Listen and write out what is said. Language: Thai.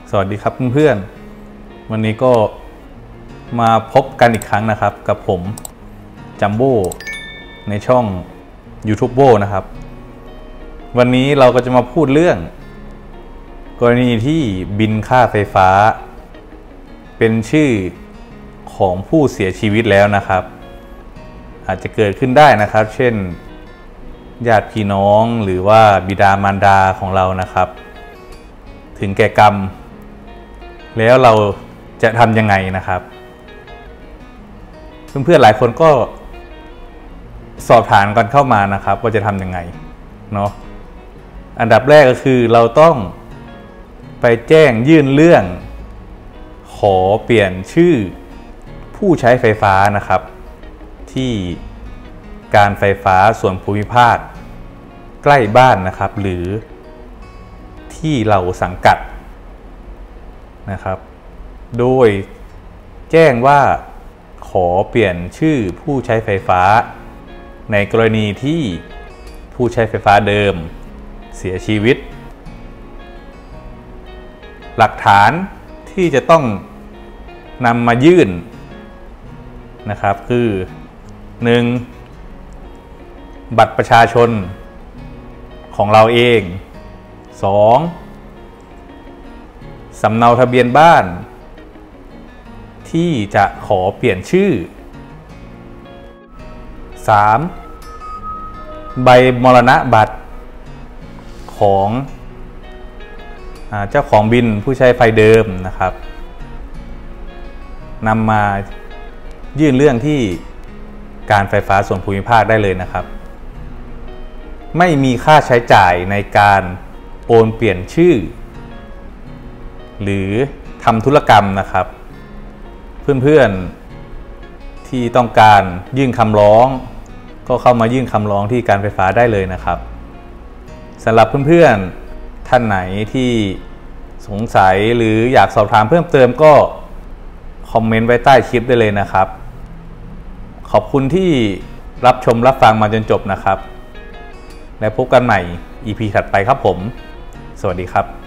สวัสดีครับเพื่อนๆวันนี้ก็มาพบกันอีกครั้งนะครับกับผมจัมโบ้ในช่อง YouTube โบ้นะครับวันนี้เราก็จะมาพูดเรื่องกรณีที่บินค่าไฟฟ้าเป็นชื่อของผู้เสียชีวิตแล้วนะครับอาจจะเกิดขึ้นได้นะครับเช่นญาติพี่น้องหรือว่าบิดามารดาของเรานะครับถึงแก่กรรมแล้วเราจะทำยังไงนะครับเพื่อนๆหลายคนก็สอบถามกันเข้ามานะครับว่าจะทำยังไงเนาะอันดับแรกก็คือเราต้องไปแจ้งยื่นเรื่องขอเปลี่ยนชื่อผู้ใช้ไฟฟ้านะครับที่การไฟฟ้าส่วนภูมิภาคใกล้บ้านนะครับหรือที่เราสังกัดนะครับโดยแจ้งว่าขอเปลี่ยนชื่อผู้ใช้ไฟฟ้าในกรณีที่ผู้ใช้ไฟฟ้าเดิมเสียชีวิตหลักฐานที่จะต้องนำมายื่นนะครับคือ 1. บัตรประชาชนของเราเอง 2. สำเนาทะเบียนบ้านที่จะขอเปลี่ยนชื่อ 3. ใบมรณบัตรของเจ้าของบิลผู้ใช้ไฟเดิมนะครับนำมายื่นเรื่องที่การไฟฟ้าส่วนภูมิภาคได้เลยนะครับไม่มีค่าใช้จ่ายในการโอนเปลี่ยนชื่อหรือทำธุรกรรมนะครับเพื่อนๆที่ต้องการยื่นคำร้องก็เข้ามายื่นคำร้องที่การไฟฟ้าได้เลยนะครับสำหรับเพื่อนๆท่านไหนที่สงสัยหรืออยากสอบถามเพิ่มเติมก็คอมเมนต์ไว้ใต้คลิปได้เลยนะครับขอบคุณที่รับชมรับฟังมาจนจบนะครับและพบกันใหม่ EP ถัดไปครับผมสวัสดีครับ